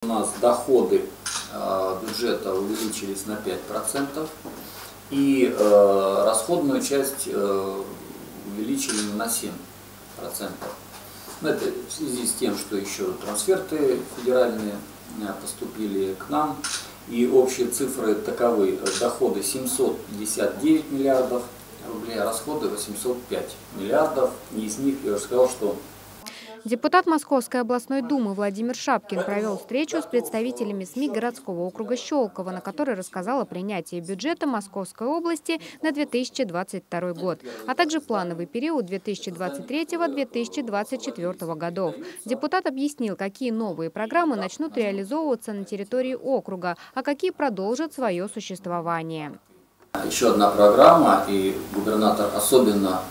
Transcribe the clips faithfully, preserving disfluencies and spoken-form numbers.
нас доходы бюджета увеличились на пять процентов и расходную часть увеличили на семь процентов. Это в связи с тем, что еще трансферты федеральные поступили к нам. И общие цифры таковы: доходы семьсот пятьдесят девять миллиардов рублей, а расходы восемьсот пять миллиардов. И из них я уже сказал, что... Депутат Московской областной думы Владимир Шапкин провел встречу с представителями СМИ городского округа Щелково, на которой рассказал о принятии бюджета Московской области на две тысячи двадцать второй год, а также плановый период две тысячи двадцать третьего — две тысячи двадцать четвёртого годов. Депутат объяснил, какие новые программы начнут реализовываться на территории округа, а какие продолжат свое существование. Еще одна программа, и губернатор особенно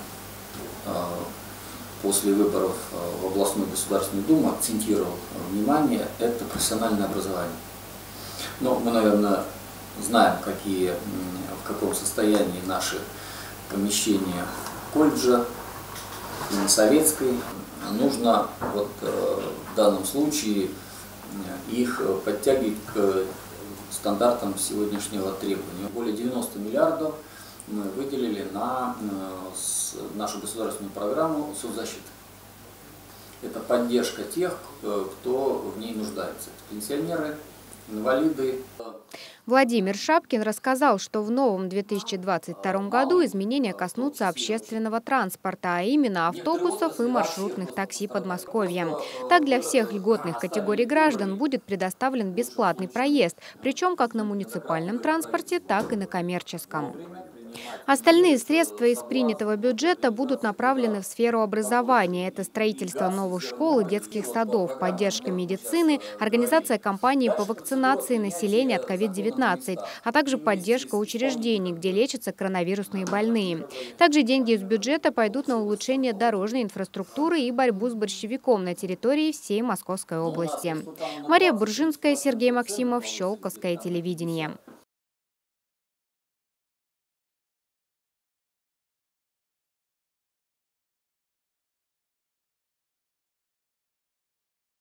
после выборов в областную Государственную Думу акцентировал внимание, это профессиональное образование. Но мы, наверное, знаем, какие, в каком состоянии наши помещения колледжа, советской. Нужно вот, в данном случае их подтягивать к стандартам сегодняшнего требования. Более девяноста миллиардов мы выделили на нашу государственную программу соцзащиты. Это поддержка тех, кто в ней нуждается. Пенсионеры, инвалиды. Владимир Шапкин рассказал, что в новом две тысячи двадцать втором году изменения коснутся общественного транспорта, а именно автобусов и маршрутных такси Подмосковья. Так, для всех льготных категорий граждан будет предоставлен бесплатный проезд, причем как на муниципальном транспорте, так и на коммерческом. Остальные средства из принятого бюджета будут направлены в сферу образования. Это строительство новых школ и детских садов, поддержка медицины, организация кампании по вакцинации населения от ковид девятнадцать, а также поддержка учреждений, где лечатся коронавирусные больные. Также деньги из бюджета пойдут на улучшение дорожной инфраструктуры и борьбу с борщевиком на территории всей Московской области. Мария Буржинская, Сергей Максимов, Щелковское телевидение.